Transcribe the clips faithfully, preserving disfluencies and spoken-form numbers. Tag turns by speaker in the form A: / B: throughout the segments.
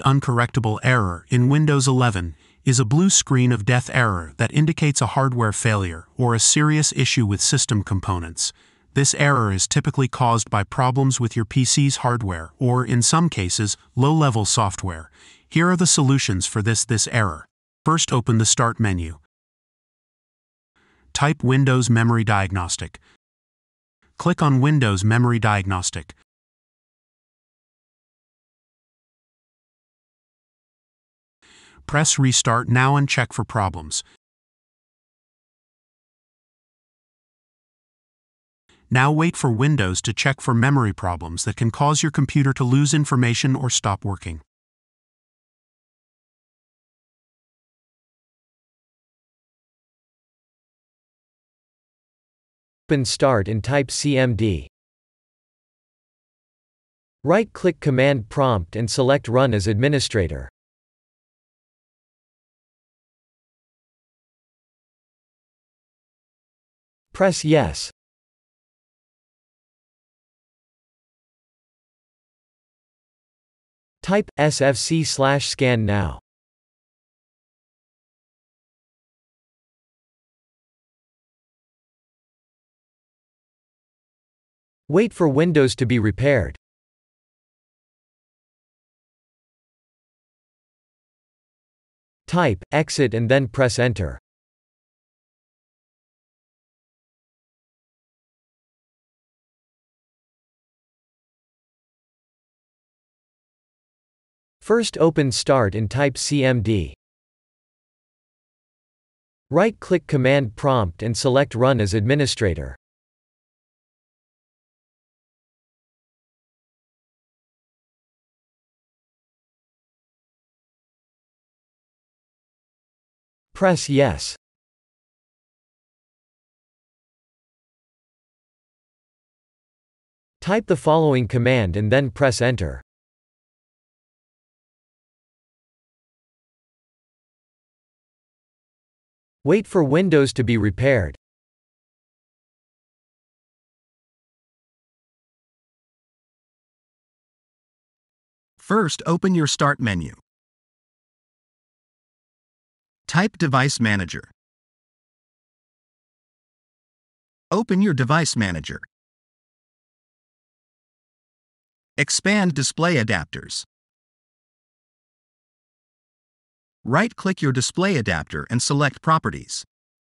A: WHEA UNCORRECTABLE ERROR in Windows eleven is a blue screen of death error that indicates a hardware failure or a serious issue with system components. This error is typically caused by problems with your P C's hardware or, in some cases, low-level software. Here are the solutions for this this error. First, open the Start menu. Type Windows Memory Diagnostic. Click on Windows Memory Diagnostic. Press Restart now and check for problems. Now wait for Windows to check for memory problems that can cause your computer to lose information or stop working.
B: Open Start and type C M D. Right-click Command Prompt and select Run as Administrator. Press Yes. Type S F C slash scan now. Wait for Windows to be repaired. Type Exit and then press Enter. First, open Start and type C M D. Right-click Command Prompt and select Run as Administrator. Press Yes. Type the following command and then press Enter. Wait for Windows to be repaired.
C: First, open your Start menu. Type Device Manager. Open your Device Manager. Expand Display Adapters. Right-click your display adapter and select Properties.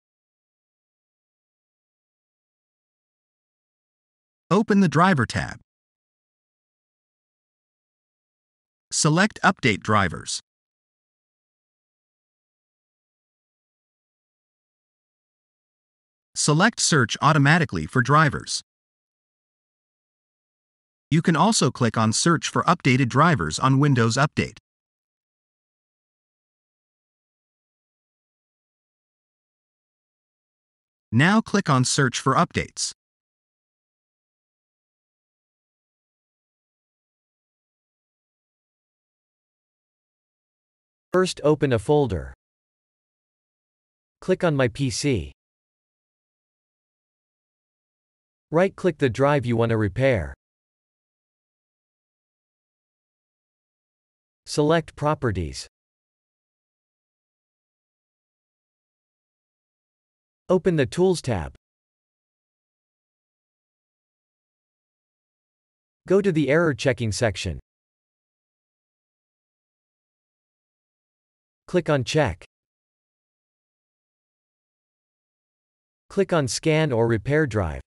C: Open the Driver tab. Select Update Drivers. Select Search automatically for drivers. You can also click on Search for updated drivers on Windows Update. Now click on Search for updates.
B: First, open a folder. Click on My P C. Right-click the drive you want to repair. Select Properties. Open the Tools tab. Go to the Error Checking section. Click on Check. Click on Scan or Repair Drive.